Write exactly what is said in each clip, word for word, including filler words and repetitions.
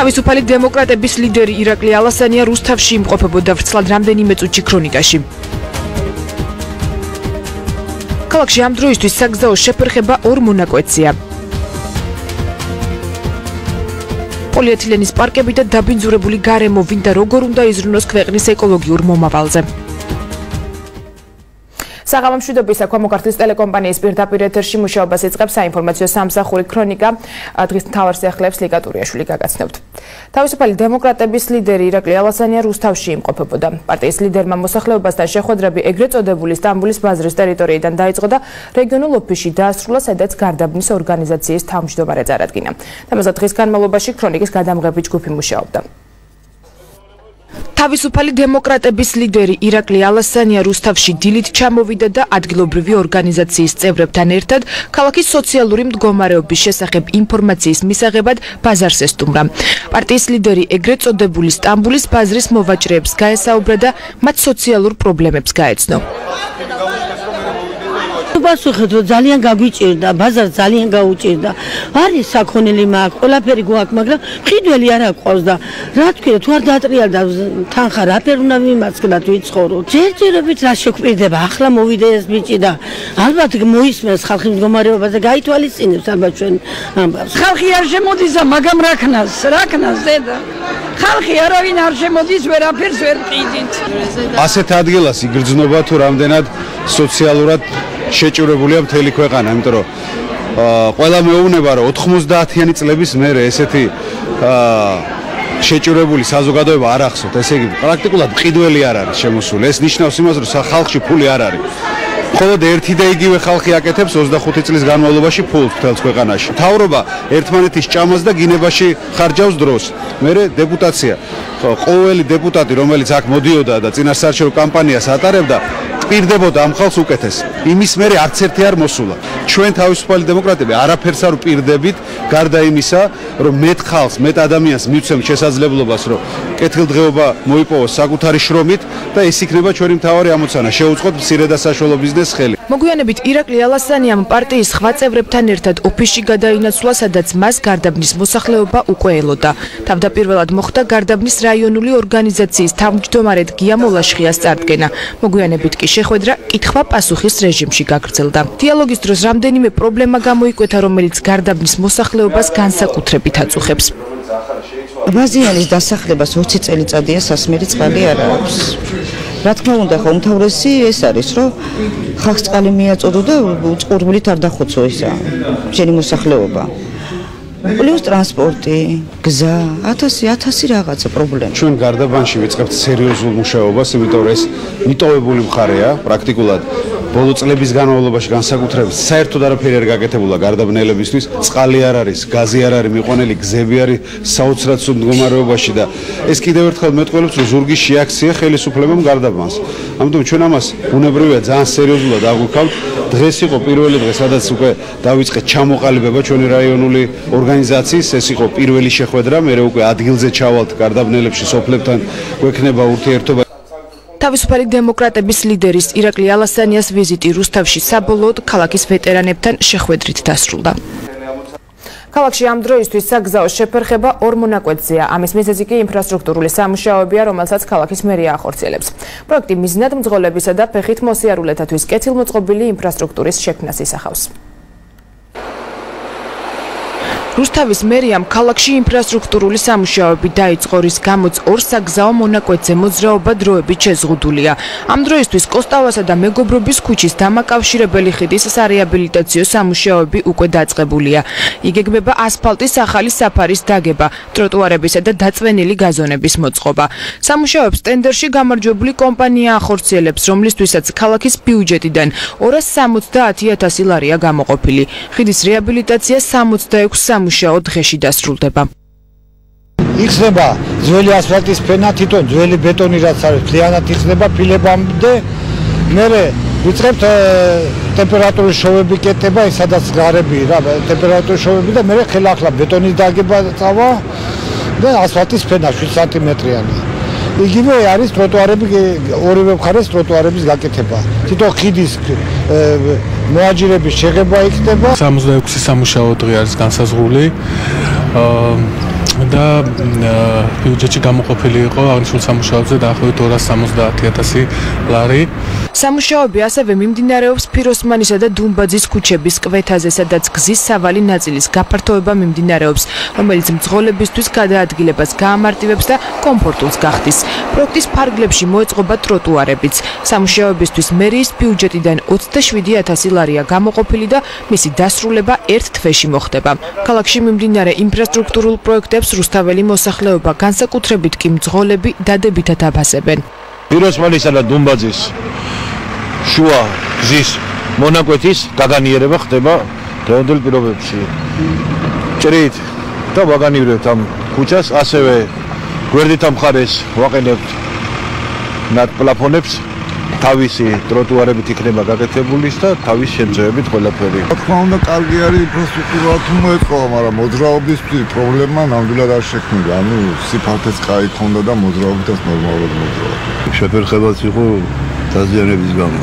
თავისუფალი დემოკრატების ლიდერი ირაკლი ალასანია რუსთავში იმყოფებოდა ვრცლად რამდენიმე წუთში ქრონიკაში. ქალაქში ამ დროისთვის საგზაო შეფერხება ორ მონაკვეთზეა. პოლიეთილენის პარკები და დაბინძურებული გარემო ვინ და როგორ უნდა იზრუნოს ქვეყნის ეკოლოგიურ მომავალზე. საღამო მშვიდობისა ქვემოქართლის ტელეკომპანიის პირდაპირ ეთერში მუშაობას იწყებს საინფორმაციო სამსახური ქრონიკა. დღის მთავარ სიახლეებს ლიკა ტურიაშვილი გაგაცნობთ. თავისუფალი დემოკრატების ლიდერი ირაკლი ალასანია რუსთავში იმყოფებოდა. პარტიის ლიდერმა მოსახლეობასთან შეხვედრები ეგრეთ წოდებული სტამბოლის ბაზრის ტერიტორიიდან დაიწყო და რეგიონულ ოფისში დაასრულა, სადაც გარდაბნის ორგანიზაციის თავმჯდომარე წარადგინა. თამაზე დღის განმავლობაში ქრონიკის გადამღები ჯგუფი მუშაობდა. თავისუფალი დემოკრატების ლიდერი ირაკლი ალასანია რუსთავში დილით ჩამოვიდა და ადგილობრივი ორგანიზაციის წევრებთან ერთად ქალაქის სოციალური მდგომარეობის შესახებ ინფორმაციის მისაღებად ბაზარს ესტუმრა. პარტიის ლიდერი ეგრეთ წოდებული სტამბოლის ბაზრის მოვაჭრეებს გაესაუბრა და მათ სოციალურ პრობლემებს გაეცნო. Pasukhet ძალიან გაგვიჭირდა, ბაზარ ძალიან გაუჭირდა. არის საქონელი მაქვს, ყველაფერი გვაქვს, მაგრამ მყიდველი არ აყვავს და რა თქვია, თუ არ დაატრიალდა თანხა, რაფერ უნდა მიმაცხდათ ვიცხოვრო. ჯერჯერობით რა შეგვპირდება, ახლა მოვიდა ეს ბიჭი და ალბათ მოისმენს ხალხის მდგომარეობაზე, გაითვალისწინებს ალბათ ჩვენ ამბავს. ხალხი არ შემოდის და მაგამ რა ქნას, რა ქნას ზედა. ხალხი არავინ არ შემოდის, ვერაფერს ვერ ყიდით. ასეთ ადგილას იგრძნობა თუ რამდენად სოციალურად შეჭურებულია მთელი ქვეყანა, იმიტომ რომ ყველა მეუბნება რომ ოთხმოცდაათიანი წლების მერე ესეთი შეჭურებული საზოგადოება არ ახსოვთ, ესე იგი პრაქტიკულად მყიდველი არ არის შემოსული. ეს ნიშნავს იმას, რომ ხალხში ფული არ არის. მხოლოდ ერთი და იგივე ხალხი აკეთებს ოცდახუთი წლის განმავლობაში ფულს მთელს ქვეყანაში. მთავრობა ერთმანეთის ჭამას და გინებაში ხარჯავს დროს. მერე დეპუტაცია, ყოველი დეპუტატი, რომელიც აქ მოდიოდა და წინასაარჩევნო კამპანიას ატარებდა, პირდებოდა ამ ხალხს უკეთეს. იმის მერე არც ერთი არ მოსულა. ჩვენ თავისუფალი დემოკრატები არაფერს არ ვპირდებით, გარდა იმისა, რომ მეტ ხალხს, მეტ ადამიანს მივცემთ შესაძლებლობას, რომ კეთილდღეობა მოიპოვოს საკუთარი შრომით და ეს იქნება ჩვენი მთავარი ამოცანა. შევუწყოთ მცირე და საშუალო ბიზნესს ხელი. მოგვიანებით ირაკლი ალასანიამ პარტიის სხვა წევრებთან ერთად ოფისში გადაინაცვლა, სადაც მას გარდაბნის მოსახლეობა უკვე ელოდა. თავდაპირველად მოხდა გარდაბნის რაიონული ორგანიზაციის თავმჯდომარედ გია მოლაშხიას წარდგენა. მოგვიანებით კი შეხვედრა კითხვა-პასუხის რეჟიმში გაგრძელდა. დიალოგის დროს რამდენიმე პრობლემა გამოიკვეთა, რომელიც გარდაბნის მოსახლეობას განსაკუთრებით აწუხებს. ბაზიანის დასახლებას ოცი წელიწადია სასმელი წყალი არ აქვს. რა თქმა უნდა, ხო უმთავრესი ეს არის, რომ ხალხს წყალი მიაწოდო და წყურვილით არ დახოცო ისა შენი მოსახლეობა. პლუს ტრანსპორტი, გზა, ათასი ათასი რაღაცა პრობლემა. ჩვენ გარდაბანში ვიწყებთ სერიოზულ მუშაობას, იმიტომ რომ ეს მიტოვებული მხარეა, პრაქტიკულად ბოლო წლების განმავლობაში განსაკუთრებით საერთოდ არაფერი არ გაკეთებულა გარდაბნელებისთვის. წყალი არ არის, გაზი არ არის მიყვანილი, გზები არის საოცრად სულ მდგომარეობაში და ეს კიდევ ერთხელ მეტყველებს, რომ ზურგი შეაქცია ხელისუფლებამ გარდაბანს. ამიტომ ჩვენ ამას ბუნებრივია ძალიან სერიოზულად აღვიქავთ. დღეს იყო პირველი დღე, სადაც უკვე დავიწყეთ ჩამოყალიბება ჩვენი რაიონული ორგანიზაციის, ეს იყო პირველი შეხვედრა, მე უკვე ადგილზე ჩავალთ გარდაბნელებში, სოფლებთან გვექნება ურთიერთობა. თავისუფალი დემოკრატების ლიდერის ირაკლი ალასანიას ვიზიტი რუსთავში საბოლოოდ ქალაქის ვეტერანებთან შეხვედრით დასრულდა. ქალაქში ამ დროისთვის საგზაო შეფერხება ორ მონაკვეთზეა. ამის მიზეზი კი ინფრასტრუქტურული სამუშაოებია, რომელსაც ქალაქის მერია ახორციელებს. პროექტი მიზნად მძღოლებისა და ფეხით მოსიარულეთათვის კეთილმოწყობილი ინფრასტრუქტურის შექმნას ისახავს. რუსთავის მერიამ ქალაქში ინფრასტრუქტურული სამუშაოები დაიწყო, რის გამოც ორ საგზაო მონაკვეთზე მოძრაობა დროებით შეზღუდულია. ამ დროისთვის კოსტავასა და მეგობრობის ქუჩის დამაკავშირებელი ხიდის სარეაბილიტაციო სამუშაოები უკვე დაწყებულია. იგეგმება ასფალტის ახალი საფარის დაგება, ტროტუარებისა და დაწვენილი გაზონების მოწყობა. სამუშაოებს ტენდერში გამარჯვებული კომპანია ახორციელებს, რომლისთვისაც ქალაქის ბიუჯეტიდან ორას სამოცდაათი ათასი ლარია გამოყოფილი. ხიდის რეაბილიტაცია სამოცდაექვსი სამუშაო დღეში დასრულდება. იხსნება ძველი ასფალტის ფენა, თვითონ ძველი ბეტონი რაც არის, მთლიანად იხსნება ფილებამდე. მერე ვიწყებთ ტემპერატურის შოვები კეთება, სადაც გარები რა, ტემპერატურის შოვები და მერე ხელახლა ბეტონის დაგება წავა და ასფალტის ფენა შვიდ სანტიმეტრიანი. იგივე არის ტროტუარები, ორივე მხარეს ტროტუარების გაკეთება. თვითონ ხიდის მოაჯირების შეღება იქნება. სამოცდაექვსი სამუშაო დღე არის განსაზღვრული. და ბიუჯეტში გამოყოფილი იყო აღნიშნულ სამუშაოებზე დაახლოებით ორას სამოცდაათი ათასი ლარი. სამუშაოები ასევე მიმდინარეობს ფიროსმანისა და დუმბაძის ქუჩების კვეთაზე, სადაც გზის სავალი ნაწილის გაფართოება მიმდინარეობს, რომელიც მძღოლებისთვის გადაადგილებას გაამარტივებს და კომფორტულს გახდის. პროექტის ფარგლებში მოეწყობა ტროტუარებიც. სამუშაოებისთვის მერიის ბიუჯეტიდან ოცდაშვიდი ათასი ლარია გამოყოფილი და მისი დასრულება ერთ თვეში მოხდება. ქალაქში მიმდინარე ინფრასტრუქტურულ პროექტებს რუსთაველი მოსახლეობა, განსაკუთრებით კი მძღოლები დადებითად აფასებენ. ფიროსმანისა და დუმბაძის შუა გზის მონაკვეთის გაგანიერება ხდება დღევანდელ პირობებში. ჭრით და ვაგანიერებთ ამ ქუჩას, ასევე გვერდით ამ მხარეს ვაყენებთ ნატპლაფონებს, თავისი ტროტუარებით იქნება გაკეთებული და თავის შემწევებით ყველაფერი. რა თქმა უნდა, კარგი არის ინფრასტრუქტურა თუ მოეწყობა, მაგრამ მოძრაობის პრობლემა ნამდვილად არ შექმნიდა. ანუ სიფართეც კაი ქონდა და მოძრაობითაც ნორმალურად მოძრაობდა. შეფერხებაც იყო დაზიანების გამო.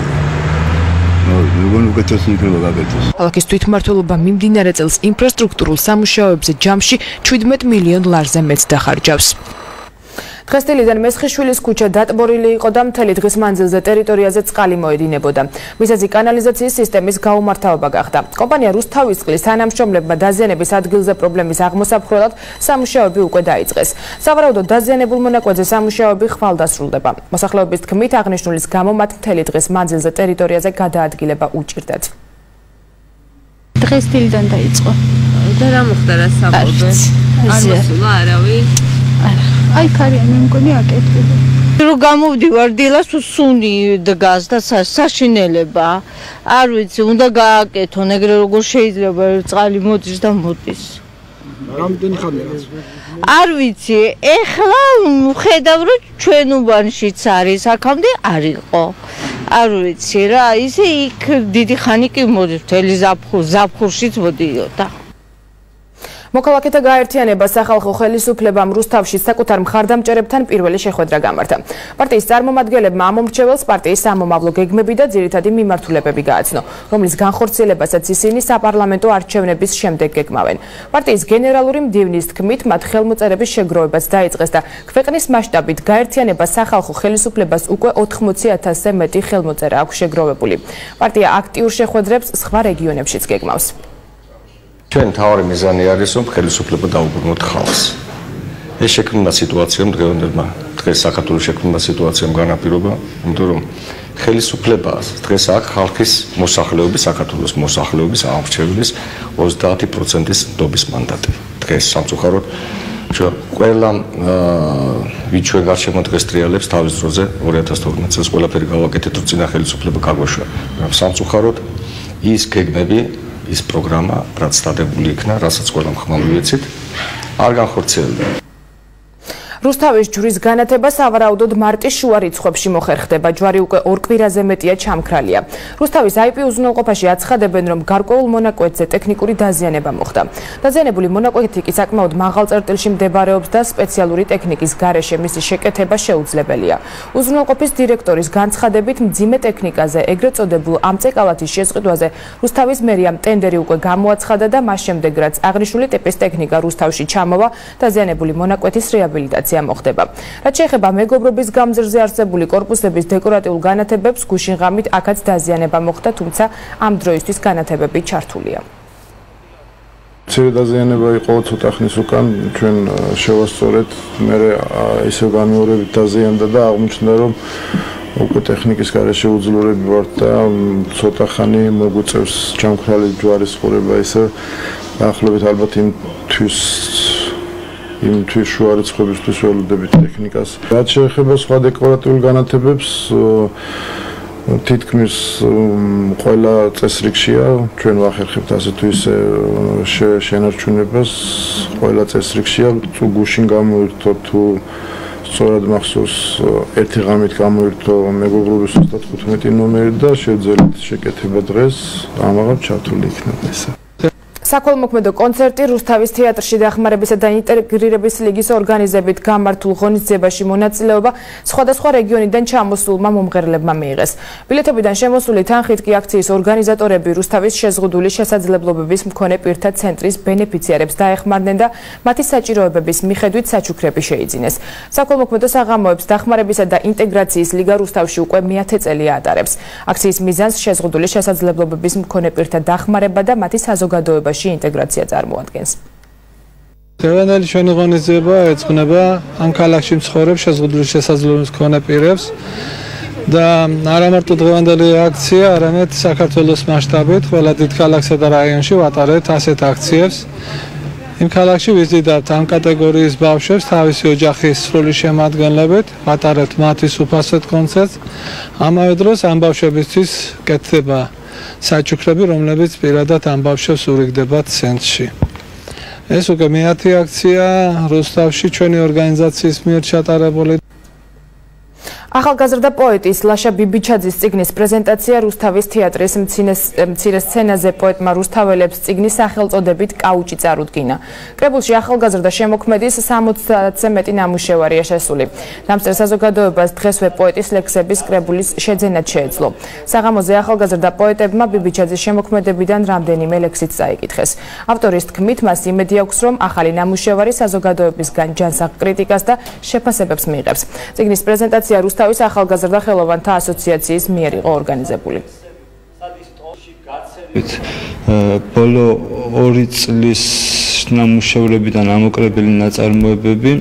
მეგონი უკეთესი იქნება გაკეთდეს. ქალაქის თვითმმართველობა მიმდინარე წელს ინფრასტრუქტურულ სამუშაოებზე ჯამში შვიდმეტ მილიონ ლარზე მეც დახარჯავს. დღესდღეიდან მესხიშვილის ქუჩა დატბორილი იყო და მთელი დღის მანძილზე ტერიტორიაზე წყალი მოედინებოდა. მიზეზი კანალიზაციის სისტემის გაუმართავება გახდა. კომპანია რუსთავისწყლის თანამშრომლებმა დაზიანების ადგილზე პრობლემის აღმოსაფხვრელად სამუშაოები უკვე დაიწყეს. სავარაუდოდ დაზიანებულ მონაკვეთზე სამუშაოები ხვალ დასრულდება. მოსახლეობის თქმით, აღნიშნულის გამო მათ მთელი დღის მანძილზე ტერიტორიაზე გადაადგილება უჭირდათ. დღესდღეიდან დაიწყო. და რა მოხდა რა საბოლოო? არ მოსულა არავინ? არა. აი ქარი მე მგონი აკეთებდა. რო გამოვდივარ დილას სუნი დგას და საშინელება. არ ვიცი, უნდა გააკეთონ, ეგრე როგორ შეიძლება წყალი მოდის და მოდის. რამდენი ხანია? არ ვიცი, ეხლა ხედავ რომ ჩვენ უბანშიც არის, აქამდე არ იყო. არ ვიცი რა, ისე იქ დიდი ხანი კი მოდის, მთელი ზაფხულშიც მოდიოდა. მოქალაქეთა გაერთიანება სახალხო ხელისუფლებამ რუსთავში საკუთარ მხარდამჭერებთან პირველი შეხვედრა გამართა. პარტიის წარმომადგენლებმა ამ მომრჩეველს პარტიის სამომავლო გეგმები და ძირითადი მიმართულებები გააცნო, რომლის განხორციელებასაც ისინი საპარლამენტო არჩევნების შემდეგ გეგმავენ. პარტიის გენერალური მდივნის თქმით, მათ ხელმოწერების შეგროვებაც დაიწყეს და ქვეყნის მასშტაბით გაერთიანება სახალხო ხელისუფლებას უკვე ოთხმოცი ათასზე მეტი ხელმოწერა აქვს შეგროვებული. პარტია აქტიურ შეხვედრებს სხვა რეგიონებშიც გეგმავს. ჩვენ თავარი მიზანი არის, რომ ხელისუფლება დაუბრუნოთ ხალხს. ეს შექმნა სიტუაციამ დღევანდელმა დღეს საქართველოს შექმნა სიტუაციამ განაპირობა, იმიტომ რომ ხელისუფლებას დღეს აქ ხალხის მოსახლეობის, საქართველოს მოსახლეობის ამორჩევის ოცდაათი პროცენტის ნდობის მანდატი. დღეს სამწუხაროდ ჩვენ ყველა ვინც ჩვენ გარშემო დღეს ტრიალებს თავის დროზე ორი ათას თორმეტ წელს ყველაფერი გავაკეთეთ, რომ წინა ხელისუფლება გაგვაშვა. სამწუხაროდ ის გეგმები ის პროგრამა, რაც დადებული იქნა, რასაც ყველამ ხმალ ვიცით, არ განხორციელდა. რუსთავის ჯვრის განათება სავარაუდოდ მარტის შუა რიცხვებში მოხერხდება. ჯვარი უკვე ორ კვირაზე მეტია ჩამქრალია. რუსთავის აი პი უზრუნველყოფაში აცხადებენ, რომ გარკვეულ მონაკვეთზე ტექნიკური დაზიანება მოხდა. დაზიანებული მონაკვეთი კი საკმაოდ მაღალ წერტილში მდებარეობს და სპეციალური ტექნიკის გარეშე მისი შეკეთება შეუძლებელია. უზრუნველყოფის დირექტორის განცხადებით, მძიმე ტექნიკაზე, ეგრეთ წოდებულ ამწეკალათის შესყიდვაზე რუსთავის მერიამ ტენდერი უკვე გამოაცხადა და მას შემდეგ, რაც აღნიშნული ტიპის ტექნიკა რუსთავში ჩამოვა, დაზიანებული მონაკვეთის რეაბილიტაცია მოხდება. რაც შეეხება მეგობრობის გამზირზე არსებული კორპუსების დეკორატიულ განათებებს, გუშინ ღამით აქაც დაზიანება მოხდა, თუმცა ამ დროისთვის განათებები ჩართულია. მცირე დაზიანება იყო ცოტა ხნის უკან, ჩვენ შევასწორეთ, მე ისევ განმეორებით დაზიანდა და აღმოჩნდა, რომ უკვე ტექნიკის გარეშე უძლურები ვართ და ცოტა ხანი მოგვიწევს ჩამქრალი ჯვარის ხურება, ისე დაახლოებით ალბათ იმ თვის იმ თვის შუა რიცხვებისთვის ველოდებით ტექნიკას. რაც შეეხება სხვა დეკორატიულ განათებებს, თითქმის ყველა წესრიგშია, ჩვენ ვახერხებთ ასე თუ ისე შენარჩუნებას, ყველა წესრიგშია, თუ გუშინ გამოირთო, თუ სწორად მახსოვს ერთი ღამით გამოირთო მეგობრობის ოცდათხუთმეტი ნომერი და შევძელით შეკეთება დღეს, ამაღამ ჩართული იქნება ესა. საქველმოქმედო კონცერტი რუსთავის თეატრში დახმარებისა და ინტეგრირების ლიგის ორგანიზებით გამართულ ღონისძიებაში მონაწილეობა სხვადასხვა რეგიონიდან ჩამოსულმა მომღერლებმა მიიღეს. ბილეთებიდან შემოსული თანხით კი აქციის ორგანიზატორები რუსთავის შეზღუდული შესაძლებლობების მქონე პირთა ცენტრის ბენეფიციარებს დაეხმარნენ და მათი საჭიროებების მიხედვით საჩუქრები შეიძინეს. საქველმოქმედო საღამოებს დახმარებისა და ინტეგრაციის ლიგა რუსთავში უკვე მეათე წელია ატარებს. აქციის მიზანს შეზღუდული შესაძლებლობების მქონე პირთა დახმარება და მათი საზოგადოება ინტეგრაცია წარმოადგენს. დღევანდელი ჩვენი ღონისძიება ეძღვნება ამ ქალაქში მცხოვრებ შეზღუდული შესაძლებლობის მქონე პირებს და არა მარტო დღევანდელი აქცია, არამედ საქართველოს მასშტაბით ყველა დიდ ქალაქსა და რაიონში ვატარებთ ასეთ აქციებს. იმ ქალაქში ვიზიდავთ ამ კატეგორიის ბავშვებს თავისი ოჯახის სრული შემადგენლობით, ვატარებთ მათთვის უფასოდ კონცერტს. ამავე დროს ამ ბავშვებისთვის კეთდება საჩუქრები, რომლებიც პირადად ამ ბავშვებს ურიგდება ცენტრში. ეს უკვე მეათე აქცია რუსთავში ჩვენი ორგანიზაციის მიერ ჩატარებული. ახალგაზრდა პოეტის ლაშა ბიბიჩაძის წიგნის პრეზენტაცია რუსთავის თეატრის მცირე სცენაზე პოეტმა რუსთაველებს წიგნის სახელწოდებით კაუჭი წარუდგინა. კრებულში ახალგაზრდა შემოქმედის სამოცდაათზე მეტი ნამუშევარია შესული. დამსწრე საზოგადოებას დღესვე პოეტის ლექსების კრებულის შეძენად შეეძლო. საღამოზე ახალგაზრდა პოეტებმა ბიბიჩაძის შემოქმედებიდან რამდენიმე ლექსიც წაიკითხეს. ავტორის თქმით, მას იმედი აქვს, რომ ახალი ნამუშევარი საზოგადოებისგან ჯანსაღ კრიტიკას და შეფასებებს მიიღებს. წიგნის პრეზენტაცია რუსთავის ახალგაზრდა ხელოვანთა ასოციაციის მიერ იყო ორგანიზებული. ბოლო ორი წლის ნამუშევრებიდან ამოკრებილი ნაწარმოებები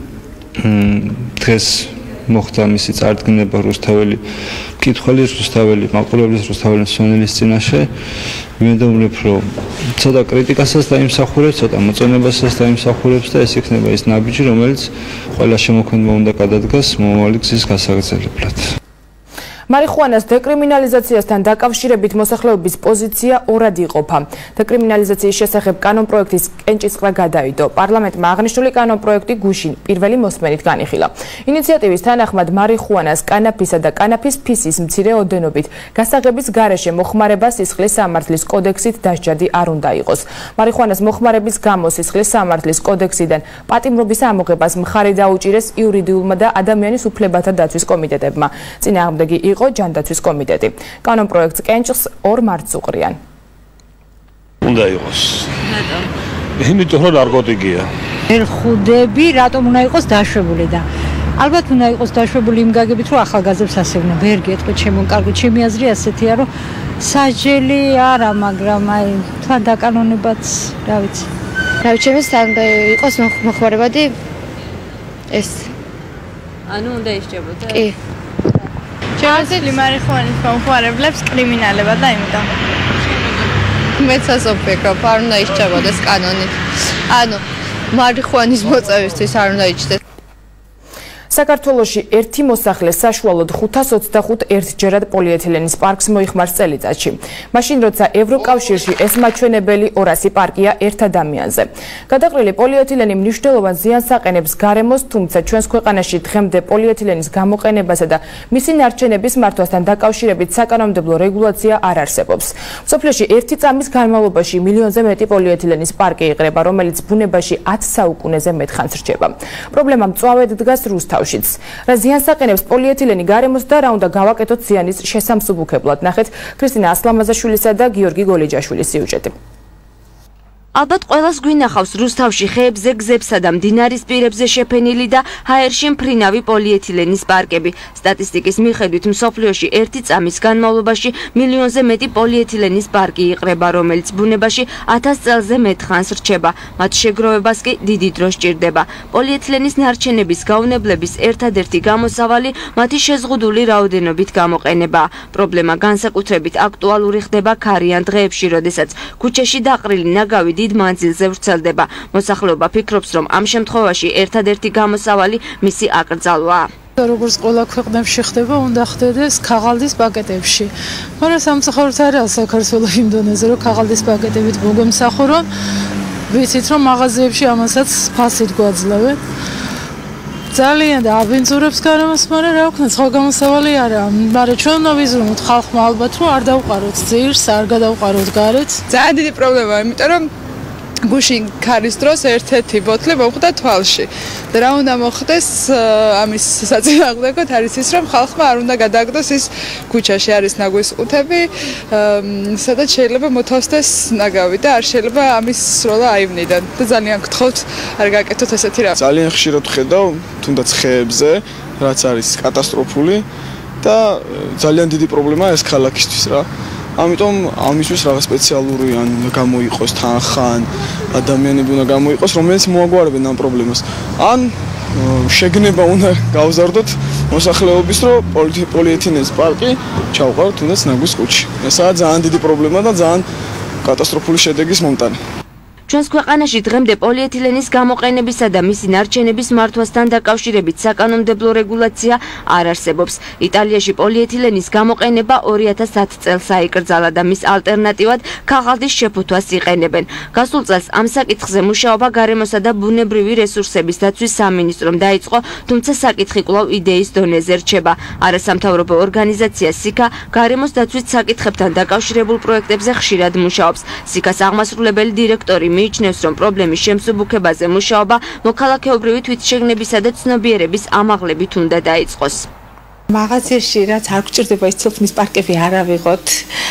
დღეს მოხდა მისი წარდგინება რუსთაველი მკითხველის, რუსთაველი მაყურებლის, რუსთაველი მსმენელის წინაშე. ვიმედოვნებ, რომ ცოტა კრიტიკასაც დაიმსახურებს, ცოტა მოწონებასაც დაიმსახურებს და ეს იქნება ის ნაბიჯი, რომელიც ყველა შემოქმედმა უნდა გადადგას მომავალი გზის გასაგრძელებლად. მარიხუანას დეკრიმინალიზაციასთან დაკავშირებით მოსახლეობის პოზიცია ორად იყოფა. დეკრიმინალიზაციის შესახებ კანონპროექტის კენჭისყრა გადაიდო. პარლამენტმა აღნიშნული კანონპროექტი გუშინ პირველი მოსმენით განიხილა. ინიციატივის თანახმად მარიხუანას კანაფისა და კანაფის ფისის მცირე ოდენობით გასაღების გარეშე მოხმარება სისხლის სამართლის კოდექსით დასჯადი არ უნდა იყოს. მარიხუანას მოხმარების გამო სისხლის სამართლის კოდექსიდან პატიმრობის ამოღებას მხარი დაუჭირეს იურიდიულმა და ადამიანის უფლებათა დაცვის კომიტეტებმა. წინააღმდეგი იყო ჯანდაცვის კომიტეტი. კანონპროექტს კენჭს ორ მარტს უყრიან. უნდა იყოს. რატომ? იმიტომ რომ ნარკოტიკია. ელხუდები რატომ უნდა იყოს დაშვებული და ალბათ უნდა იყოს დაშვებული იმ გაგებით რომ ახალგაზრდებს ასე უნდა ვერ გეტყვით შემონკარგოთ. ჩემი აზრი ასეთია რომ საჯელი არა, მაგრამ აი თან დაკანონებაც რა ვიცი. რა ვიცი, თან იყოს მოხმარებადი ეს. ანუ უნდა ისჭებოდა? კი. ჩააცილი მარიხუანის მომხმარებლებს კრიმინალება და იმიტომ. მეცას ვფიქრობ, არ უნდა ისჭებოდეს კანონით. ანუ მარიხუანის მოწევისთვის არ უნდა იჭდეს. საქართველოში ერთი მოსახლე საშუალოდ ხუთას ოცდახუთ ერთჯერად პოლიეთილენის პარკს მოიხმარს წელიწადში. მაშინ როცა ევროკავშირში ეს მაჩვენებელი ორასი პარკია ერთ ადამიანზე. გადაყრილი პოლიეთილენი მნიშვნელოვან ზიანს აყენებს გარემოს, თუმცა ჩვენს ქვეყანაში დღემდე პოლიეთილენის გამოყენებასა და მისი ნარჩენების მართვასთან დაკავშირებით საკანონმდებლო რეგულაცია არ არსებობს. მსოფლიოში ერთი წამის განმავლობაში მილიონზე მეტი პოლიეთილენის პარკი იყრება, რომელიც ბუნებაში ათ საუკუნეზე მეტ ხანს რჩება. პრობლემა მწვავედ დგას რუსთავში. რა ზიანს აყენებს პოლიეთილენი გარემოს და რა უნდა გავაკეთოთ ზიანის შესამსუბუქებლად. ნახეთ ქრისტინა ასლამაზაშვილისა და გიორგი გოლიჯაშვილის სიუჟეტი. ალბათ ყველას გვინახავს რუსთავში ხეებზე, გზებსა და მდინარის პირებზე შეფენილი და ჰაერში მფრინავი პოლიეთილენის პარკები. სტატისტიკის მიხედვით მსოფლიოში ერთი წამის განმავლობაში მილიონზე მეტი პოლიეთილენის პარკი იყრება, რომელიც ბუნებაში ათას წელზე მეტ ხანს რჩება. მათ შეგროვებას კი დიდი დრო სჭირდება. პოლიეთილენის ნარჩენების გაუნებლების ერთადერთი გამოსავალი მათი შეზღუდული რაოდენობით გამოყენებაა. პრობლემა განსაკუთრებით აქტუალური ხდება ქარიან დღეებში, როდესაც ქუჩაში დაყრილი ნაგავი დიდ მანძილზე ვრცელდება. მოსახლეობა ფიქრობს, რომ ამ შემთხვევაში ერთადერთი გამოსავალი მისი აკრძალვაა. როგორც ყველა ქვეყნებში ხდება, უნდა ხდეს ქაღალდის პაკეტებში. მაგრამ სამწუხაროდ არაა საქართველოს იმ დონეზე, რომ ქაღალდის პაკეტებით მოგვემსახურონ. ვიცით, რომ მაღაზიებში ამასაც ფასით გვაძლევენ. ძალიან და აბინძურებს გარემოს, მაგრამ რა ვქნა, სხვა გამოსავალი არაა. მაგრამ ჩვენ უნდა ვიზრუნოთ ხალხმა ალბათ, რომ არ დავყაროთ ძირს, არ გადავყაროთ გარეთ. ძალიან დიდი პრობლემაა, იმიტომ რომ გუშინ ქარის დროს ერთ-ერთი ბოთლი მოხვდა თვალში. და რა უნდა მოხდეს ამის საწინააღმდეგოდ არის ის, რომ ხალხმა არ უნდა გადააგდოს ის ქუჩაში არის ნაგვის ყუთები, სადაც შეიძლება მოთავსდეს ნაგავი და არ შეიძლება ამის სროლა აივნიდან. და ძალიან გთხოვთ არ გაკეთოთ ესეთი რამ. ძალიან ხშირად ვხედავ თუნდაც ხეებზე, რაც არის კატასტროფული და ძალიან დიდი პრობლემაა ეს ქალაქისთვის რა. ამიტომ ამისთვის რაღაც სპეციალური ან უნდა გამოიყოს თანხან, ადამიანები უნდა გამოიყოს, რომელიც მოაგვარებენ ამ პრობლემას. ან შეგნება უნდა გავზარდოთ მოსახლეობის, რომ პოლიეთილენის პარკი ჩავყავთ თუნდაც ნაგვის კუჩში. ესაა ძალიან დიდი პრობლემა და ძალიან კატასტროფული შედეგის მომტანი. ჩვენს ქვეყანაში დღემდე პოლიეთილენის გამოყენებისა და მისი ნარჩენების მართვასთან დაკავშირებით საკანონმდებლო რეგულაცია არ არსებობს. იტალიაში პოლიეთილენის გამოყენება ორი ათას ათი წელს აიკრძალა და მის ალტერნატივად ქაღალდის შეფუთვას იყენებენ. გასულ წელს ამ საკითხზე მუშაობა გარემოსა და ბუნებრივი რესურსების დაცვის სამინისტრომ დაიწყო, თუმცა საკითხი კვლავ იდეის დონეზე რჩება. არასამთავრობო ორგანიზაცია სიკა გარემოს დაცვის საკითხებთან დაკავშირებულ პროექტებზე ხშირად მუშაობს. სიკას აღმასრულებელი დირექტორი მიიჩნევს, რომ პრობლემის შემსუბუქებაზე მუშაობა მოქალაქეობრივი თვითშეგნებისა და ცნობიერების ამაღლებით უნდა დაიწყოს. მაღაზიაში რაც არ გვჭირდება ის ცილფნის პარკები არ ავიღოთ.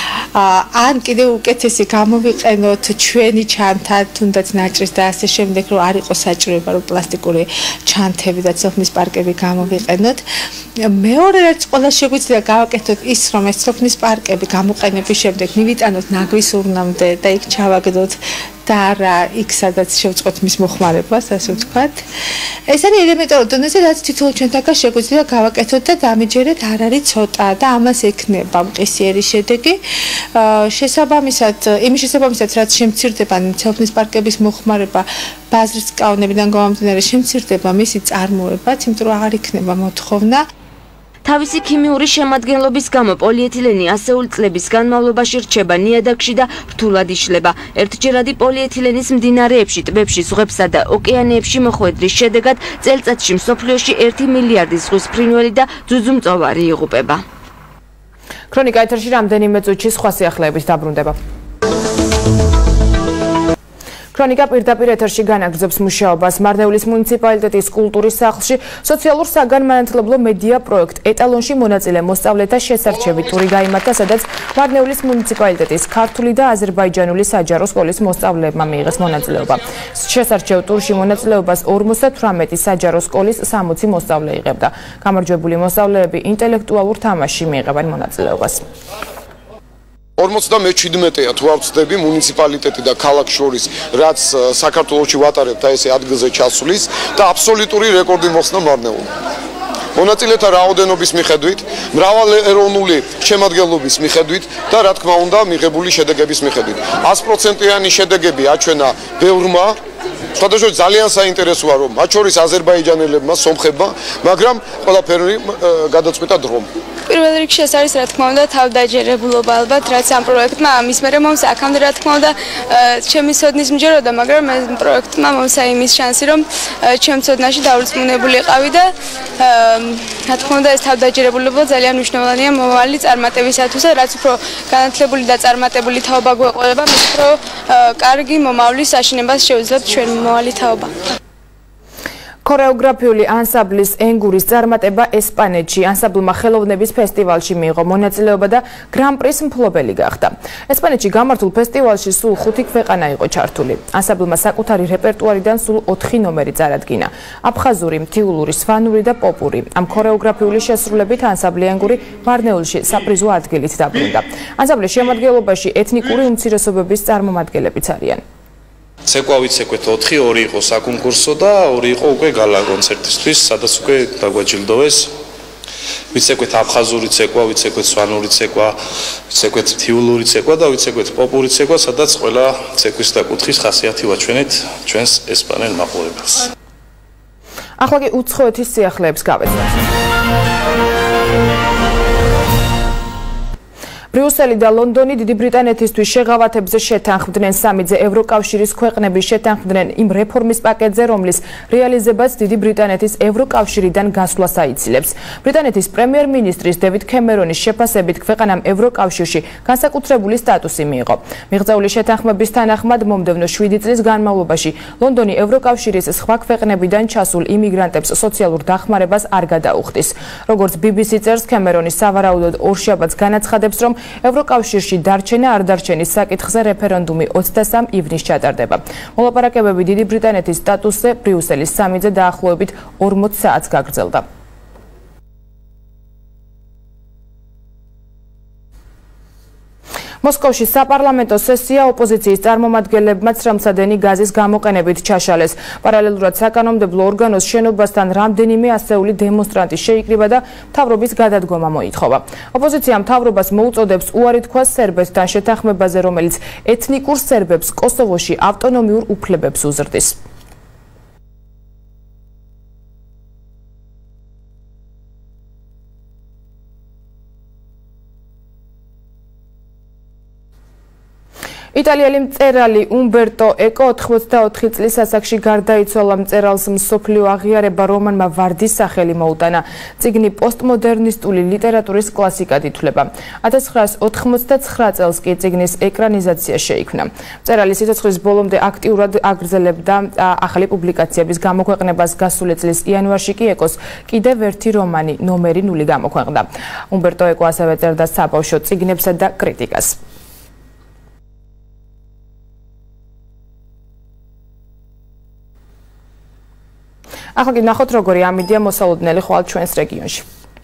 ან კიდევ უკეთესი გამოვიყენოთ ჩვენი ჩანთა, თუნდაც ნაჭრის და ასე შემდეგ, რომ არ იყოს საჭიროება, რომ პლასტიკური ჩანთები და ცილფნის პარკები გამოვიყენოთ. მეორე რაც ყველა შეგვიძლია გავაკეთოთ ის, რომ ეს ცილფნის პარკები გამოყენების შემდეგ მივიტანოთ ნაგვის ურნამდე და იქ ჩავაგდოთ და არა იქ სადაც შევწყვეტ მის მოხმარებას, ასე ვთქვათ. ეს არის ელემენტარული დონეზე, რაც თითოეულ ჩვენთაგან შეგვიძლია გავაკეთოთ და დამიჯერეთ არ არის ცოტა და ამას ექნება მყისიერი შედეგი. შესაბამისად, იმის შესაბამისად, რაც შემცირდება ცილფნის პარკების მოხმარება ბაზრის კანონებიდან გამომდინარე შემცირდება მისი წარმოებაც, იმიტომ რომ აღარ იქნება მოთხოვნა. თავისი ქიმიური შემადგენლობის გამო პოლიეთილენი ასეული წლების განმავლობაში რჩება ნიადაგში და რთულად იშლება. ერთჯერადი პოლიეთილენის მდინარეებში, ტბებში, ზღვებსა და ოკეანეებში მოხვედრის შედეგად წელიწადში მსოფლიოში ერთი მილიარდი ზღვის ფრინველი და ძუძუმწოვარი იღუპება. ქრონიკა ეთერში რამდენიმე წუთში სხვა სიახლეების დაბრუნდება. ქრონიკა პირდაპირ ეთერში განაგრძობს მუშაობას მარნეულის მუნიციპალიტეტის კულტურის სახლში სოციალურ საგანმანათლებლო მედია პროექტ ეტალონში მონაწილე მოსწავლეთა შესარჩევი ტური გაიმართა, სადაც მარნეულის მუნიციპალიტეტის ქართული და აზერბაიჯანული საჯარო სკოლის მოსწავლეებმა მიიღეს მონაწილეობა. შესარჩევ ტურში მონაწილეობას ორმოცდათვრამეტი საჯარო სკოლის სამოცი მოსწავლე იღებდა. გამარჯვებული მოსწავლეები ინტელექტუალურ თამაშში მიიღებენ მონაწილეობას. ორმოცდამეჩვიდმეტეა თუ არ ვცდები მუნიციპალიტეტი და ქალაქ შორის რაც საქართველოში ვატარებთ აი ესე ადგილზე ჩასulis და აბსოლუტური რეკორდი მოხსნა მარნეულში. მონაწილეთა რაოდენობის მიხედვით, მრავალეროვნული შემადგენლობის მიხედვით და რა თქმა უნდა მიღებული შედეგების მიხედვით. ას პროცენტიანი შედეგები აჩვენა ბევრმა. სხვადასხვა ძალიან საინტერესოა რომ მათ შორის აზერბაიჯანელებმა, სომხებმა, მაგრამ ყველაფერი გადაწყვიტა დრომ. პირველ რიგში ეს არის რა თქმა უნდა თავდაჯერებულობა ალბათ, რაც ამ პროექტმა ამის მერე მომს აქამდე რა თქმა უნდა ჩემი სოდნის მჯეროდა, მაგრამ ამ პროექტმა მომსა იმის შანსი რომ ჩემ სოდნაში დავრწმუნებულიყავი და რა თქმა უნდა ეს თავდაჯერებულობა ძალიან მნიშვნელოვანია მომავალი წარმატებისათვის, რაც უფრო განათლებული და წარმატებული თაობა გვეყოლება, მით უფრო კარგი მომავლის აშენებას შეუძლებთ ჩვენ მომავალი თაობა. ქორეოგრაფიული ანსამბლის ენგურის წარმატება ესპანეთში ანსამბლმა ხელოვნების ფესტივალში მიიღო მონაწილეობა და გრან-პრის მფლობელი გახდა. ესპანეთში გამართულ ფესტივალში სულ ხუთი ქვეყანა იყო ჩართული. ანსამბლმა საკუთარი რეპერტუარიდან სულ ოთხი ნომერი წარადგინა. აფხაზური, მთიულური, სვანური და პოპური. ამ ქორეოგრაფიული შესრულებით ანსამბლი ენგური მარნეულში საპრიზო ადგილით დაბრუნდა. ანსამბლის შემადგენლობაში ეთნიკური უმცირესობების წარმომადგენლებიც არიან. ცეკვა ვიცეკვეთ ოთხი, ორი იყო საკონკურსო და ორი იყო უკვე გალა კონცერტისთვის, სადაც უკვე დაგვაჯილდოვეს. ვიცეკვეთ აფხაზური ცეკვა, ვიცეკვეთ სვანური ცეკვა, ვიცეკვეთ მთიულური ცეკვა და ვიცეკვეთ პოპური ცეკვა, სადაც ყველა ცეკვის და კუთხის ხასიათი ვაჩვენეთ ჩვენს ესპანელ მაყურებელს. ახლა კი უცხოეთის სიახლეებს გავეცდათ. ბრიუს ბრიუსელი და ლონდონი დიდი ბრიტანეთისთვის შეღავათებზე შეთანხმდნენ. სამიძე ევროკავშირის ქვეყნები შეთანხმდნენ იმ რეფორმის პაკეტზე, რომლის რეალიზებაც დიდი ბრიტანეთის ევროკავშირიდან გასვლას აიცილებს. ბრიტანეთის პრემიერ-მინისტრის დევიდ კემერონის შეფასებით ქვეყანამ ევროკავშირში განსაკუთრებული სტატუსი მიიღო. მიღწეული შეთანხმების თანახმად მომდევნო შვიდი წლის განმავლობაში ლონდონი ევროკავშირის სხვა ქვეყნებიდან ჩასულ იმიგრანტებს სოციალურ დახმარებას არ გადაუხდის. როგორც ბი ბი სი წერს, კემერონი სავარაუდოდ ორშაბათს განაცხადებს, რომ ევროკავშირში დარჩენა არ დარჩენის საკითხზე რეფერენდუმი ოცდასამ ივნისს ჩატარდება. მოლაპარაკებები დიდი ბრიტანეთის სტატუსზე ბრიუსელის სამიძე დაახლოებით ორმოც საათს გაგრძელდა. მოსკოვში საპარლამენტო სესია ოპოზიციის წარმომადგენლებმა ცრემლსადენი გაზის გამოყენებით ჩაშალეს. პარალელურად საკანონმდებლო ორგანოს შენობასთან რამდენიმე ასეული დემონსტრანტი შეიკრიბა და მთავრობის გადადგომა მოითხოვა. ოპოზიცია მთავრობას მოუწოდებს უარი თქვას სერბეთთან შეთანხმებაზე, რომელიც ეთნიკურ სერბებს კოსოვოში ავტონომიურ უფლებებს უზრდის. იტალიელი მწერალი უმბერტო ეკო ოთხმოცდაოთხი წლის ასაკში გარდაიცვალა. მწერალს მსოფლიო აღიარება რომანმა ვარდის სახელი მოუტანა. წიგნი პოსტმოდერნისტული ლიტერატურის კლასიკად ითვლება. ათას ცხრაას ოთხმოცდაცხრა წელს კი წიგნის ეკრანიზაცია შეიქმნა. მწერალი სიცოცხლის ბოლომდე აქტიურად აგრძელებდა ახალი პუბლიკაციების გამოქვეყნებას. გასული წლის იანვარში კი ეკოს კიდევ ერთი რომანი ნომერი ნული გამოქვეყნდა. უმბერტო ეკო ასევე წერდა საბავშვო წიგნებსა და კრიტიკას. ახლა კი ნახოთ, როგორი ამიდია მოსალოდნელი ხვალ ჩვენს რეგიონში.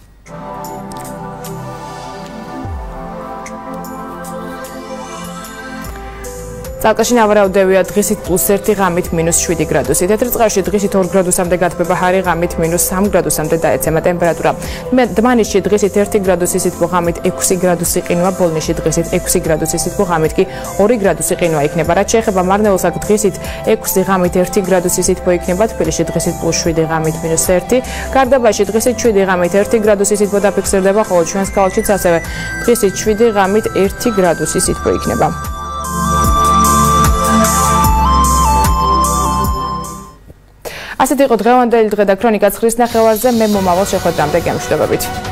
წალკაში ნავარაუდევია დღისით პლუს ერთი, ღამით მინუს შვიდი გრადუსი. თეთრწყარში დღისით ორ გრადუსამდე გათბება ჰარი, ღამით მინუს სამ გრადუსამდე დაეცემა ტემპერატურა. დმანისში დღისით ერთი გრადუსი სითბო, ღამით ექვსი გრადუსი ყინვა, ბოლნისში დღისით ექვსი გრადუსი სითბო, ღამით კი ორი გრადუსი ყინვა იქნება. რაც შეეხება მარნეულს, აქ დღისით ექვსი, ღამით ერთი გრადუსი სითბო იქნება, თბილისში დღისით პლუს შვიდი, ღამით მინუს ერთი, გარდაბაში დღისით შვიდი, ღამით ერთი გრადუსი სითბო დაფიქსირდება, ხოლო ჩვენს ქალაქშიც ასევე დღისით შვიდი, ღამით ერთი გრადუსი სითბო იქნება. ასეთი იყო დღევანდელი დღე და ქრონიკა ცხრის ნახევარზე. მე მომავალ შეხვედრამდე გემშვიდობებით.